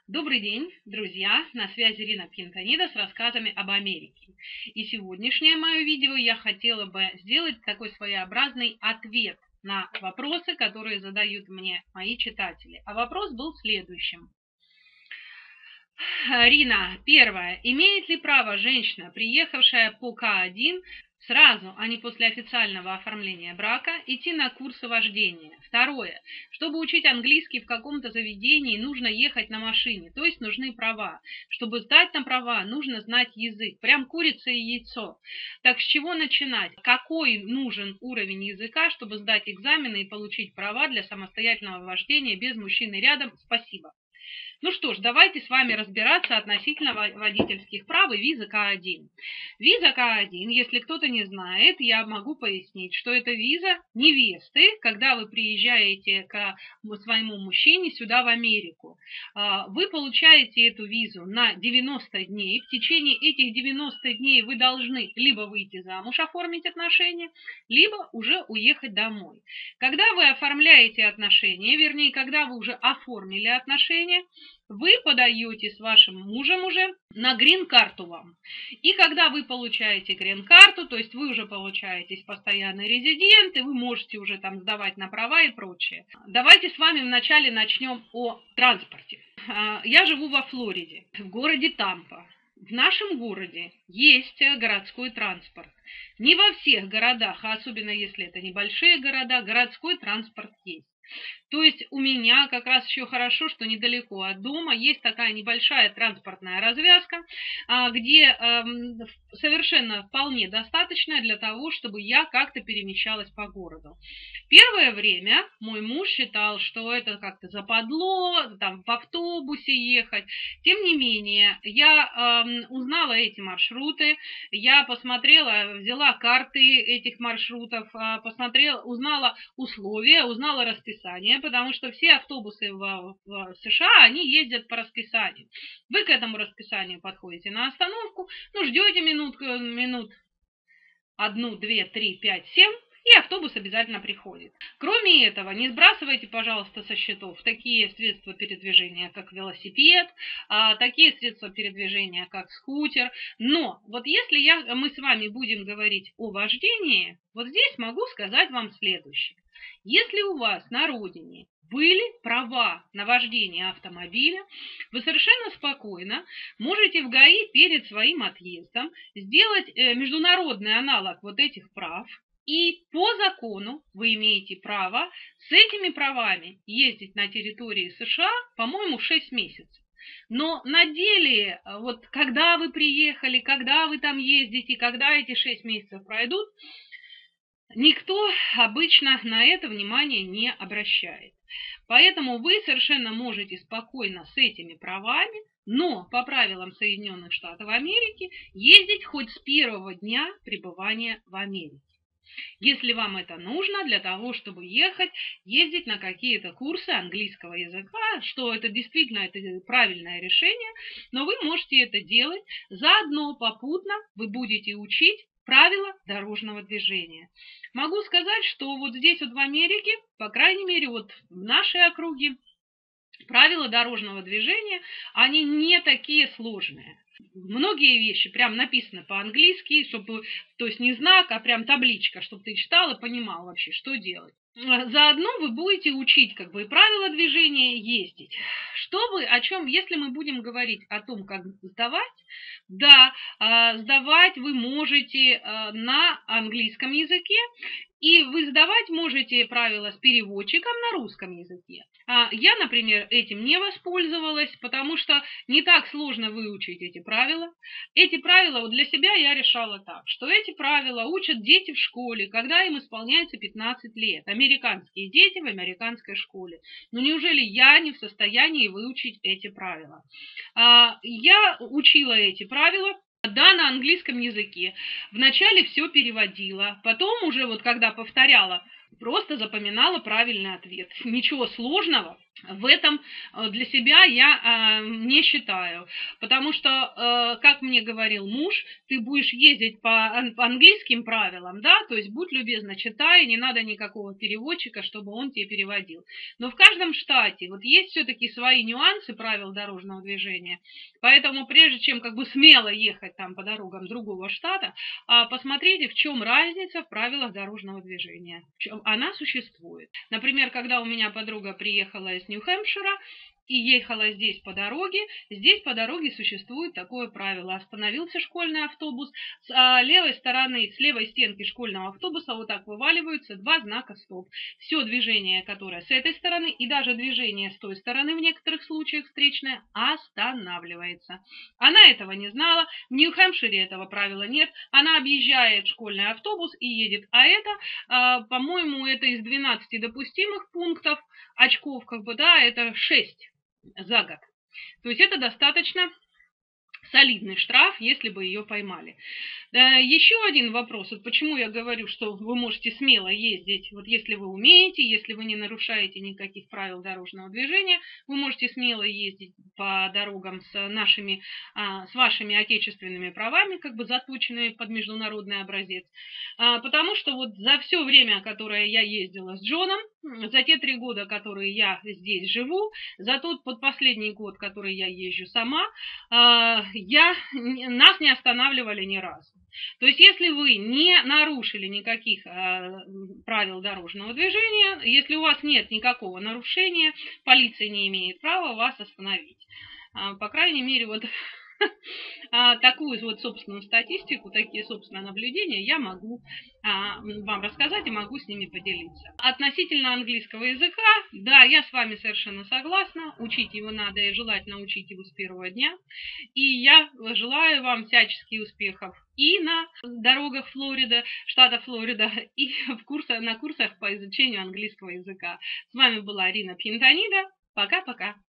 Добрый день, друзья! На связи Рина Пьянтонида с рассказами об Америке. И сегодняшнее мое видео я хотела бы сделать такой своеобразный ответ на вопросы, которые задают мне мои читатели. А вопрос был следующим. Рина, первое. Имеет ли право женщина, приехавшая по К1, сразу, а не после официального оформления брака, идти на курсы вождения? Второе. Чтобы учить английский в каком-то заведении, нужно ехать на машине, то есть нужны права. Чтобы сдать на права, нужно знать язык. Прям курица и яйцо. Так с чего начинать? Какой нужен уровень языка, чтобы сдать экзамены и получить права для самостоятельного вождения без мужчины рядом? Спасибо. Ну что ж, давайте с вами разбираться относительно водительских прав и визы К1. Виза К1, если кто-то не знает, я могу пояснить, что это виза невесты, когда вы приезжаете к своему мужчине сюда в Америку. Вы получаете эту визу на 90 дней. В течение этих 90 дней вы должны либо выйти замуж, оформить отношения, либо уже уехать домой. Когда вы оформляете отношения, вернее, когда вы уже оформили отношения, вы подаете с вашим мужем уже на грин-карту вам. И когда вы получаете грин-карту, то есть вы уже получаетесь постоянный резидент, и вы можете уже там сдавать на права и прочее. Давайте с вами вначале начнем о транспорте. Я живу во Флориде, в городе Тампа. В нашем городе есть городской транспорт. Не во всех городах, а особенно если это небольшие города, городской транспорт есть. То есть у меня как раз еще хорошо, что недалеко от дома есть такая небольшая транспортная развязка, где совершенно вполне достаточно для того, чтобы я как-то перемещалась по городу. Первое время мой муж считал, что это как-то западло, там в автобусе ехать. Тем не менее, я узнала эти маршруты, я посмотрела, взяла карты этих маршрутов, посмотрела, узнала условия, узнала расписание, потому что все автобусы в США, они ездят по расписанию. Вы к этому расписанию подходите на остановку, ждете минут 1, 2, 3, 5, 7, и автобус обязательно приходит. Кроме этого, не сбрасывайте, пожалуйста, со счетов такие средства передвижения, как велосипед, такие средства передвижения, как скутер. Но вот если мы с вами будем говорить о вождении, вот здесь могу сказать вам следующее. Если у вас на родине были права на вождение автомобиля, вы совершенно спокойно можете в ГАИ перед своим отъездом сделать международный аналог вот этих прав, и по закону вы имеете право с этими правами ездить на территории США, по-моему, 6 месяцев. Но на деле, вот когда вы приехали, когда вы там ездите, когда эти 6 месяцев пройдут, никто обычно на это внимание не обращает. Поэтому вы совершенно можете спокойно с этими правами, но по правилам Соединенных Штатов Америки, ездить хоть с первого дня пребывания в Америке. Если вам это нужно для того, чтобы ездить на какие-то курсы английского языка, что это действительно это правильное решение, но вы можете это делать. Заодно попутно вы будете учить правила дорожного движения. Могу сказать, что вот здесь вот в Америке, по крайней мере, вот в нашей округе, правила дорожного движения, они не такие сложные. Многие вещи прям написаны по-английски, чтобы, то есть не знак, а прям табличка, чтобы ты читал и понимал вообще, что делать. Заодно вы будете учить как бы и правила движения, ездить. Если мы будем говорить о том, как сдавать, да, сдавать вы можете на английском языке, и вы сдавать можете правила с переводчиком на русском языке. Я, например, этим не воспользовалась, потому что не так сложно выучить эти правила. Эти правила вот для себя я решала так, что эти правила учат дети в школе, когда им исполняется 15 лет. Американские дети в американской школе. Но неужели я не в состоянии выучить эти правила? Я учила эти правила. Да, на английском языке. Вначале все переводила, потом уже вот когда повторяла, просто запоминала правильный ответ. Ничего сложного В этом для себя я не считаю, потому что, как мне говорил муж, ты будешь ездить по английским правилам, да, то есть будь любезна, читай, не надо никакого переводчика, чтобы он тебе переводил. Но в каждом штате вот есть все-таки свои нюансы правил дорожного движения, поэтому прежде чем как бы смело ехать там по дорогам другого штата, посмотрите, в чем разница в правилах дорожного движения. Она существует. Например, когда у меня подруга приехала из Нью-Хэмпшира и ехала здесь по дороге существует такое правило. Остановился школьный автобус, с левой стороны, с левой стенки школьного автобуса вот так вываливаются два знака «Стоп». Все движение, которое с этой стороны, и даже движение с той стороны в некоторых случаях встречное, останавливается. Она этого не знала, в Нью-Хэмпшире этого правила нет, она объезжает школьный автобус и едет, а это, по-моему, это из 12 допустимых пунктов, очков, как бы, да, это 6 за год. То есть это достаточно солидный штраф, если бы ее поймали. Еще один вопрос, вот почему я говорю, что вы можете смело ездить, вот если вы умеете, если вы не нарушаете никаких правил дорожного движения, вы можете смело ездить по дорогам с вашими отечественными правами, как бы заточенными под международный образец, потому что вот за все время, которое я ездила с Джоном, за те 3 года, которые я здесь живу, за тот последний год, который я езжу сама, нас не останавливали ни разу. То есть, если вы не нарушили никаких правил дорожного движения, если у вас нет никакого нарушения, полиция не имеет права вас остановить. По крайней мере, вот такую вот собственную статистику, такие собственные наблюдения я могу вам рассказать и могу с ними поделиться. Относительно английского языка, да, я с вами совершенно согласна, учить его надо и желательно учить его с первого дня. И я желаю вам всяческих успехов и на дорогах Флориды, штата Флорида, и на курсах по изучению английского языка. С вами была Рина Пьянтонида. Пока-пока.